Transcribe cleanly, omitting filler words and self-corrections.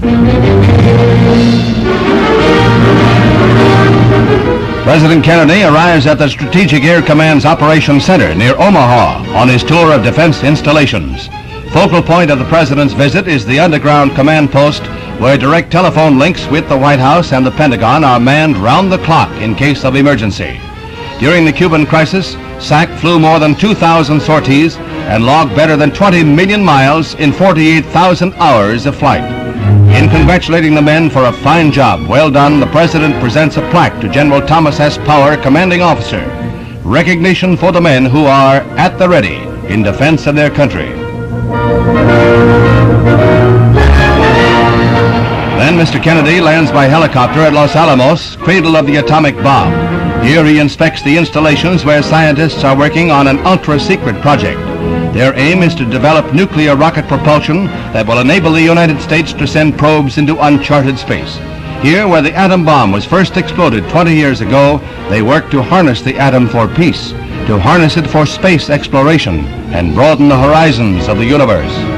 President Kennedy arrives at the Strategic Air Command's Operations Center near Omaha on his tour of defense installations. Focal point of the President's visit is the underground command post where direct telephone links with the White House and the Pentagon are manned round the clock in case of emergency. During the Cuban crisis, SAC flew more than 2,000 sorties and logged better than 20 million miles in 48,000 hours of flight. In congratulating the men for a fine job well done, the President presents a plaque to General Thomas S. Power, Commanding Officer. Recognition for the men who are at the ready in defense of their country. Then Mr. Kennedy lands by helicopter at Los Alamos, cradle of the atomic bomb. Here he inspects the installations where scientists are working on an ultra-secret project. Their aim is to develop nuclear rocket propulsion that will enable the United States to send probes into uncharted space. Here, where the atom bomb was first exploded 20 years ago, they work to harness the atom for peace, to harness it for space exploration, and broaden the horizons of the universe.